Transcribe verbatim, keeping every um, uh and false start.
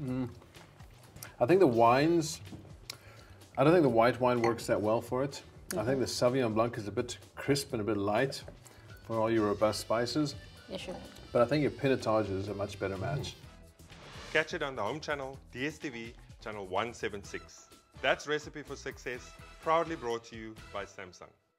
Mm. I think the wines, I don't think the white wine works that well for it. Mm-hmm. I think the Sauvignon Blanc is a bit crisp and a bit light for all your robust spices. Yeah, sure. But I think your Pinotage is a much better match. Catch it on the home channel, D S T V, channel one seventy-six. That's Recipe for Success, proudly brought to you by Samsung.